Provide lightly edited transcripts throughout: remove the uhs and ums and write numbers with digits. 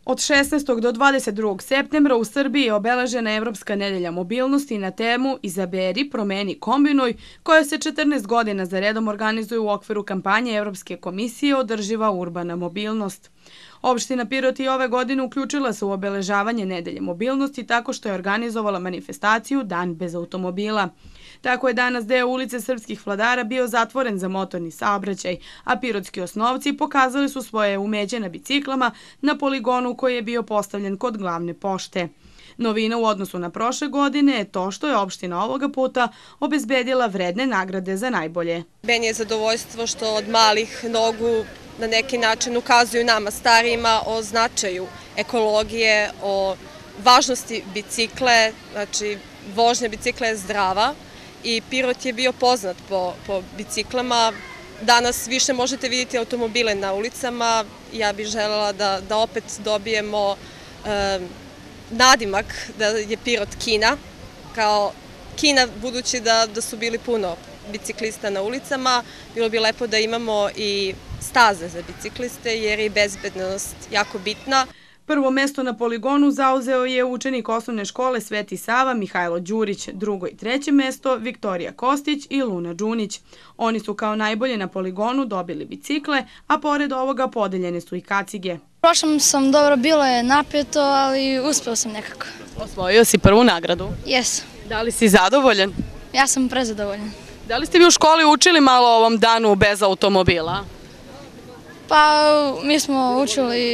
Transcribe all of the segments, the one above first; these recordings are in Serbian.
Od 16. do 22. septembra u Srbiji je obeležena Evropska nedelja mobilnosti na temu Izaberi, promeni, kombinuj, koja se 14 godina za redom organizuje u okviru kampanje Evropske komisije Održiva urbana mobilnost. Opština Pirot i ove godine uključila se u obeležavanje nedelje mobilnosti tako što je organizovala manifestaciju Dan bez automobila. Tako je danas deo ulice Srpskih vladara bio zatvoren za motorni saobraćaj, a pirotski osnovci pokazali su svoje umeće na biciklama na poligonu koji je bio postavljen kod glavne pošte. Novina u odnosu na prošle godine je to što je opština ovoga puta obezbedila vredne nagrade za najbolje. Meni je zadovoljstvo što od malih nogu na neki način ukazuju nama starijima o značaju ekologije, o važnosti bicikle, znači vožnja bicikla je zdrava i Pirot je bio poznat po biciklama. Danas više možete vidjeti automobile na ulicama. Ja bih želela da opet dobijemo nadimak da je Pirot Kina, kao Kina budući da su bili puno biciklista na ulicama. Bilo bi lepo da imamo i staze za bicikliste jer je bezbednost jako bitna. Prvo mesto na poligonu zauzeo je učenik osnovne škole Sveti Sava Mihajlo Đurić, drugo i treće mesto Viktorija Kostić i Luna Đunić. Oni su kao najbolje na poligonu dobili bicikle, a pored ovoga podeljene su i kacige. Prošlom sam dobro, bilo je napeto, ali uspeo sam nekako. Osvojio si prvu nagradu? Jesam. Da li si zadovoljan? Ja sam prezadovoljan. Da li ste vi u školi učili malo o ovom danu bez automobila? Pa mi smo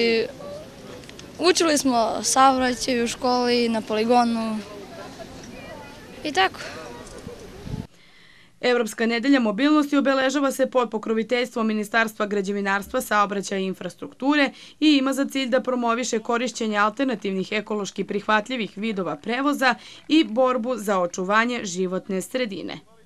učili smo saobraćaj u školi, na poligonu i tako. Evropska nedelja mobilnosti obeležava se pod pokroviteljstvom Ministarstva građevinarstva, saobraćaja i infrastrukture i ima za cilj da promoviše korišćenje alternativnih ekološki prihvatljivih vidova prevoza i borbu za očuvanje životne sredine.